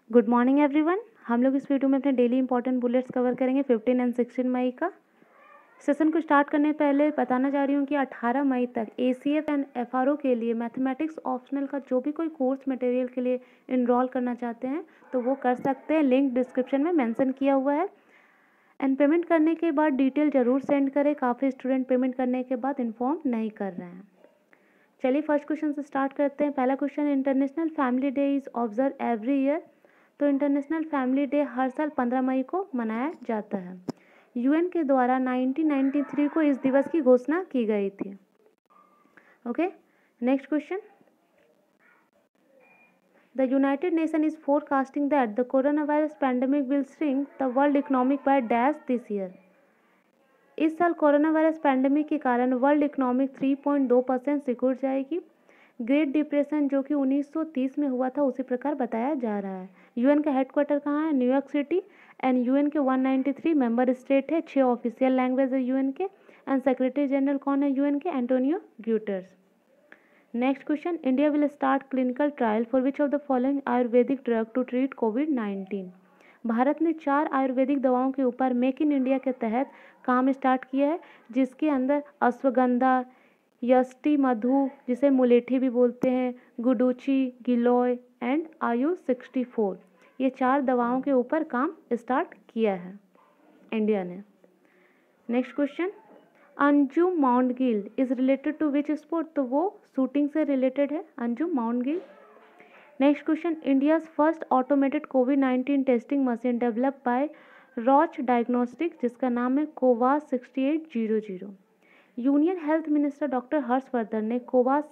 Good morning everyone. हम लोग इस वीडियो में अपने डेली इंपॉर्टेंट बुलेट्स कवर करेंगे 15 एंड 16 मई का। सेशन को स्टार्ट करने से पहले बताना चाह रही हूँ कि 18 मई तक ACF एंड FRO के लिए मैथमेटिक्स ऑप्शनल का जो भी कोई कोर्स मटेरियल के लिए इनरोल करना चाहते हैं तो वो कर सकते हैं, लिंक डिस्क्रिप्शन में मेंशन किया हुआ है। एंड पेमेंट करने के बाद डिटेल ज़रूर सेंड करें, काफ़ी स्टूडेंट पेमेंट करने के बाद इन्फॉर्म नहीं कर रहे हैं। चलिए फर्स्ट क्वेश्चन से स्टार्ट करते हैं। पहला question, international family day is observe every year. तो इंटरनेशनल फैमिली डे हर साल 15 मई को मनाया जाता है। UN के द्वारा 1993 को इस दिवस की घोषणा की गई थी। Okay, next question, the United Nation is forecasting that the corona virus pandemic will shrink the world economic by dash this year. इस साल कोरोना वायरस पैंडेमिक के कारण वर्ल्ड इकोनॉमिक 3.2% सिकुड़ जाएगी। ग्रेट डिप्रेशन जो कि 1930 में हुआ था उसी प्रकार बताया जा रहा है। UN का हेडक्वार्टर कहाँ है? New York city. एंड UN के 193 मेंबर स्टेट है, 6 ऑफिशियल लैंग्वेज है UN के। एंड सेक्रेटरी जनरल कौन है UN के? Antonio Guterres. Next question, India will start clinical trial for which of the following ayurvedic drug to treat कोविड-19। भारत ने 4 आयुर्वेदिक दवाओं के ऊपर मेक इन इंडिया के तहत काम स्टार्ट किया है, जिसके अंदर अश्वगंधा, यष्टि मधु जिसे मुलेठी भी बोलते हैं, गुडुची, गिलोय एंड आयुष 64, ये 4 दवाओं के ऊपर काम स्टार्ट किया है इंडिया ने। Next question, Anjum Moudgil is related to which sport. तो वो शूटिंग से रिलेटेड है Anjum Moudgil. Next question, India's first automated कोविड-19 testing machine developed by Roche diagnostics जिसका नाम है Cobas 6800। Union health minister doctor Harshvardhan ने कोवास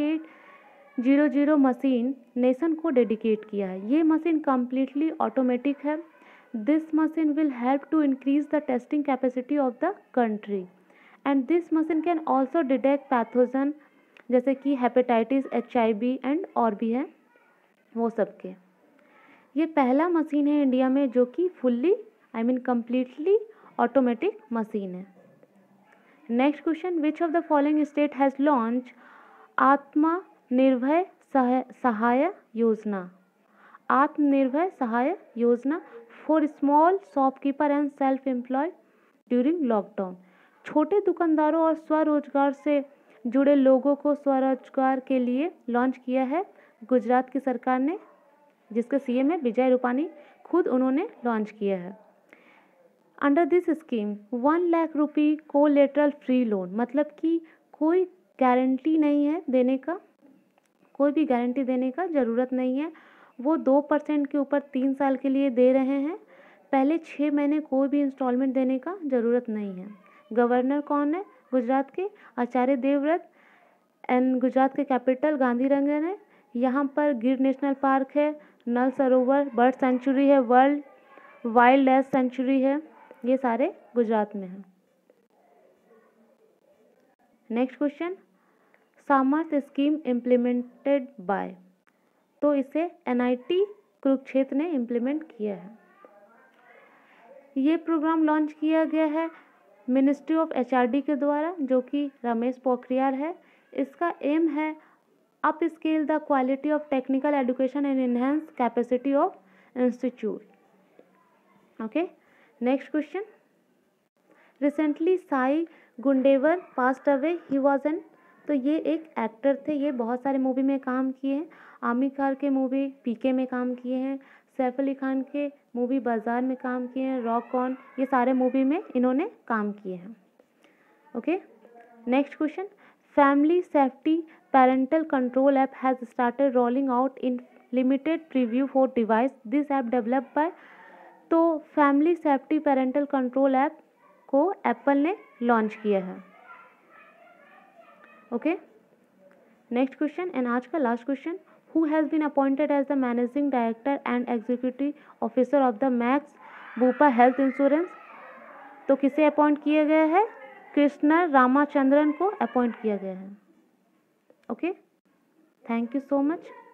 6800 मशीन नेशन को डेडिकेट किया है। ये मशीन कम्प्लीटली ऑटोमेटिक है। This machine will help to increase the testing capacity of the country and this machine can also detect pathogen जैसे कि hepatitis, HIV and और भी हैं वो सबके। ये पहला मशीन है इंडिया में जो कि फुल्ली कम्प्लीटली ऑटोमेटिक मशीन है। Next question, which of the following state has launch Atmanirbhar Sahay Yojana. Atmanirbhar Sahay Yojana for small shopkeeper and self employ during lockdown. छोटे दुकानदारों और स्वरोजगार से जुड़े लोगों को स्वरोजगार के लिए लॉन्च किया है गुजरात की सरकार ने, जिसके CM है विजय रूपानी, खुद उन्होंने लॉन्च किया है। अंडर दिस स्कीम 1 लाख रुपये कोलेटरल फ्री लोन, मतलब कि कोई गारंटी नहीं है देने का, कोई भी गारंटी देने का ज़रूरत नहीं है। वो 2% के ऊपर 3 साल के लिए दे रहे हैं। पहले 6 महीने कोई भी इंस्टॉलमेंट देने का ज़रूरत नहीं है। गवर्नर कौन है गुजरात के? आचार्य देवव्रत। एंड गुजरात के कैपिटल गांधीनगर है। यहाँ पर गिर नेशनल पार्क है, नल सरोवर बर्ड सेंचुरी है, वर्ल्ड वाइल्ड लाइफ सेंचुरी है, ये सारे गुजरात में हैं। Next question, Samarth scheme implemented by. तो इसे NIT कुरुक्षेत्र ने इम्प्लीमेंट किया है। ये प्रोग्राम लॉन्च किया गया है मिनिस्ट्री ऑफ HRD के द्वारा जो कि रमेश पोखरियाल है। इसका एम है up scale the quality of technical education and enhance capacity of institute. Okay, next question, recently Sai Gundewar passed away, he was an. तो ये एक एक्टर थे, ये बहुत सारे मूवी में काम किए हैं। आमिर खान के मूवी PK में काम किए हैं, सैफ अली खान के मूवी बाजार में काम किए हैं, रॉक ऑन, ये सारे मूवी में इन्होंने काम किए हैं। Okay, next question, family safety parental control app has started rolling out in limited preview for device, this app developed by. तो family safety parental control app को एप्पल ने लॉन्च किया है। ओके, नेक्स्ट क्वेश्चन एंड आज का last question, who has been appointed as the managing director and executive officer of the Max Bupa health insurance. तो किसे appoint किया गया है? कृष्ण रामाचंद्रन को अपॉइंट किया गया है। Okay, thank you so much.